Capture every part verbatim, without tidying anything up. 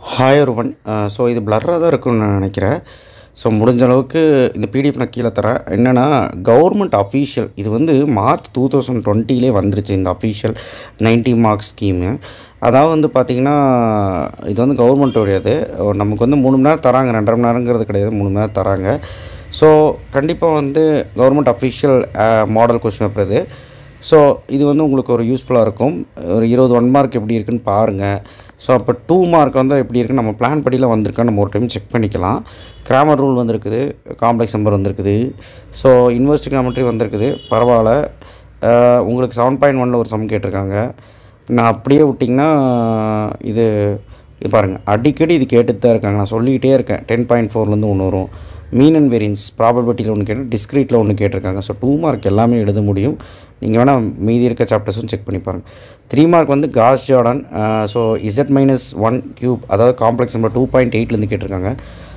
Hi ஒருவன் so இது பிளர்ராக தான் இருக்கும்னு நான் நினைக்கிறேன். ஸோ முடிஞ்ச அளவுக்கு இந்த பிடிஎஃப் நான் கீழே தரேன். என்னென்னா கவர்மெண்ட் அஃபீஷியல் இது வந்து மார்ச் டூ தௌசண்ட் டுவெண்ட்டிலே வந்துருச்சு இந்த அஃபீஷியல் நைன்ட்டி மார்க்ஸ் ஸ்கீமு. அதாவது வந்து பார்த்திங்கன்னா இது வந்து கவர்மெண்ட்டோடையது. நமக்கு வந்து மூணு மணி நேரம் தராங்க, ரெண்டரை மணி நேரங்கிறது கிடையாது, மூணு மணி நேரம் தராங்க. ஸோ கண்டிப்பாக வந்து government official model question paper இது. ஸோ இது வந்து உங்களுக்கு ஒரு யூஸ்ஃபுல்லாக இருக்கும். ஒரு இருபது ஒன் மார்க் எப்படி இருக்குன்னு பாருங்கள். ஸோ அப்போ டூ மார்க் வந்து எப்படி இருக்குன்னு நம்ம பிளான் படியில் வந்திருக்கான்னு நம்ம ஒரு டைம் செக் பண்ணிக்கலாம். கிராமர் ரூல் வந்திருக்குது, காம்ப்ளெக்ஸ் நம்பர் வந்திருக்குது, ஸோ இன்வெர்சிட்டி கிராமட்ரி வந்திருக்குது. பரவாயில்ல. உங்களுக்கு செவன் பாயிண்ட் ஒனில் ஒரு சம் கேட்டிருக்காங்க. நான் அப்படியே விட்டிங்கன்னா இது இது பாருங்கள், அடிக்கடி இது கேட்டுட்டு தான் இருக்காங்க. நான் சொல்லிக்கிட்டே இருக்கேன். டென் பாயிண்ட் ஃபோர்லேருந்து ஒன்று வரும். மீன் அண்ட் வேரியன்ஸ் ப்ராபபிலிட்டியில் ஒன்று கேட்டு டிஸ்க்ரீட்டில் ஒன்று கேட்டிருக்காங்க. ஸோ டூ மார்க் எல்லாமே எழுத முடியும். நீங்கள் வேணால் மீதி இருக்க சாப்டர்ஸும் செக் பண்ணி பாருங்கள். த்ரீ மார்க் வந்து Gauss Jordan. So Z minus one cube, அதாவது காம்ப்ளெக்ஸ் நம்பர் டூ பாயிண்ட் எயிட்லேருந்து கேட்டிருக்காங்க.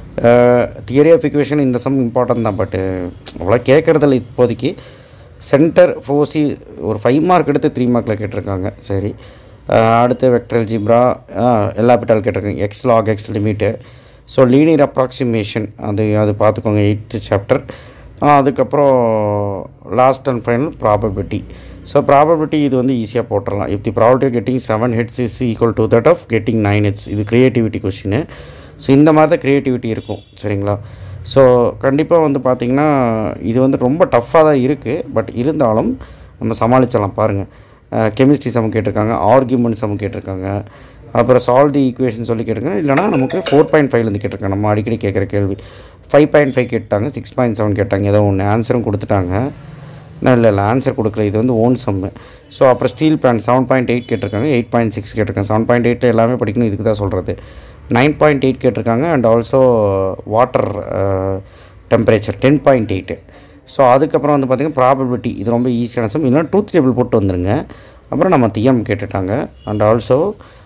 தியரி ஆஃப் இக்குவேஷன் இந்த சம் இம்பார்ட்டன்ட் தான், பட்டு அவ்வளோ கேட்குறதில்ல இப்போதைக்கு. சென்டர் ஃபோர்சி ஒரு ஃபைவ் மார்க் எடுத்து த்ரீ மார்க்கில் கேட்டிருக்காங்க. சரி, அடுத்து வெக்டர் அல்ஜிப்ரா எல்லா பிட்டால் கேட்டிருக்காங்க. X log X limit. So linear approximation அது அது பார்த்துக்கோங்க, எயித்து சாப்டர். அதுக்கப்புறம் last and final probability. So probability இது வந்து ஈஸியாக போட்டுடலாம். If the probability of getting seven heads is equal to that of getting nine heads. இது க்ரியேட்டிவிட்டி கொஷின்னு. ஸோ இந்த மாதிரி தான் க்ரியேட்டிவிட்டி இருக்கும். சரிங்களா? ஸோ கண்டிப்பாக வந்து பார்த்திங்கன்னா இது வந்து ரொம்ப டஃப்பாக தான் இருக்குது. பட் இருந்தாலும் நம்ம சமாளிச்சிடலாம். பாருங்கள், கெமிஸ்ட்ரி சம் கேட்டிருக்காங்க, ஆர்கியூமெண்ட் சம் கேட்டிருக்காங்க, அப்புறம் சால்வ் தி ஈக்குவேஷன் சொல்லி கேட்டிருக்காங்க. இல்லைனா நமக்கு ஃபோர் பாயிண்ட் ஃபைவ்லேருந்து கேட்டிருக்காங்க. நம்ம அடிக்கடி கேட்குற கேள்வி. ஃபைவ் பாயிண்ட் ஃபைவ் கேட்டாங்க, சிக்ஸ் பாயிண்ட் செவன் கேட்டாங்க, ஏதோ ஒன்று ஆன்சரும் கொடுத்துட்டாங்க. இல்லை இல்லை ஆன்சர் கொடுக்கல, இது வந்து ஓன் சம்மு. ஸோ அப்புறம் steel plan seven point eight கேட்டிருக்காங்க, எயிட் பாயிண்ட் சிக்ஸ் கேட்டிருக்காங்க. செவன் பாயிண்ட் எயிட்டில் எல்லாமே படிக்கணும், இதுக்கு தான் சொல்கிறது. நைன் பாயிண்ட் எயிட் கேட்டிருக்காங்க. And also water temperature ten point eight. So அதுக்கப்புறம் வந்து பார்த்திங்கன்னா ப்ராபபிலிட்டி இது ரொம்ப ஈஸியான சம். இல்லைனா ட்ரூத் டேபிள் போட்டு வந்துருங்க. அப்புறம் நம்ம தியம் கேட்டுட்டாங்க. And also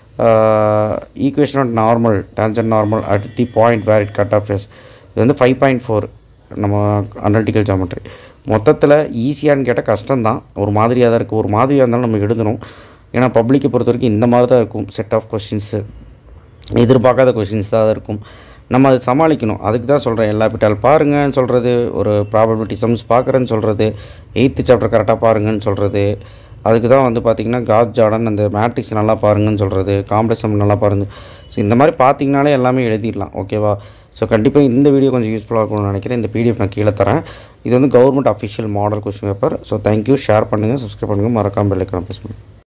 equation of normal tangent normal at the point where it cut of S. இது வந்து ஃபைவ் பாயிண்ட் ஃபோர் நம்ம அனலிட்டிக்கல் ஜாமெட்ரி. மொத்தத்தில் ஈஸியான்னு கேட்டால் கஷ்டம்தான், ஒரு மாதிரியாக தான் இருக்குது. ஒரு மாதிரியாக இருந்தாலும் நம்ம எழுதணும். ஏன்னா பப்ளிக்கை பொறுத்த வரைக்கும் இந்த மாதிரி தான் இருக்கும். செட் ஆஃப் கொஷின்ஸு எதிர்பார்க்காத கொஷின்ஸ் தான் இருக்கும். நம்ம அதை சமாளிக்கணும். அதுக்கு தான் சொல்கிறேன், எல்லா பிட்டால் பாருங்கன்னு சொல்கிறது, ஒரு ப்ராபபிலிட்டி சம்ஸ் பார்க்குறேன்னு சொல்கிறது, எயித்து சாப்டர் கரெக்டாக பாருங்கன்னு சொல்கிறது. அதுக்கு தான் வந்து பார்த்திங்கன்னா காஸ் ஜார்டன் அந்த மேட்ரிக்ஸ் நல்லா பாருங்கன்னு சொல்கிறது, காம்ப்ளெக்ஸ் சம் நல்லா பாருங்க. ஸோ இந்த மாதிரி பார்த்திங்கனாலே எல்லாமே எழுதிடலாம். ஓகேவா? ஸோ கண்டிப்பாக இந்த வீடியோ கொஞ்சம் யூஸ்ஃபுல்லாக இருக்கும்னு நினைக்கிறேன். இந்த பிடிஎஃப் நான் கீழே தரேன். இது வந்து government official model question paper. So thank you. Share பண்ணுங்கள், சப்ஸ்கிரைப் பண்ணுங்கள், மறக்காமல் பெல் ஐகானை ப்ரெஸ் பண்ணுங்கள்.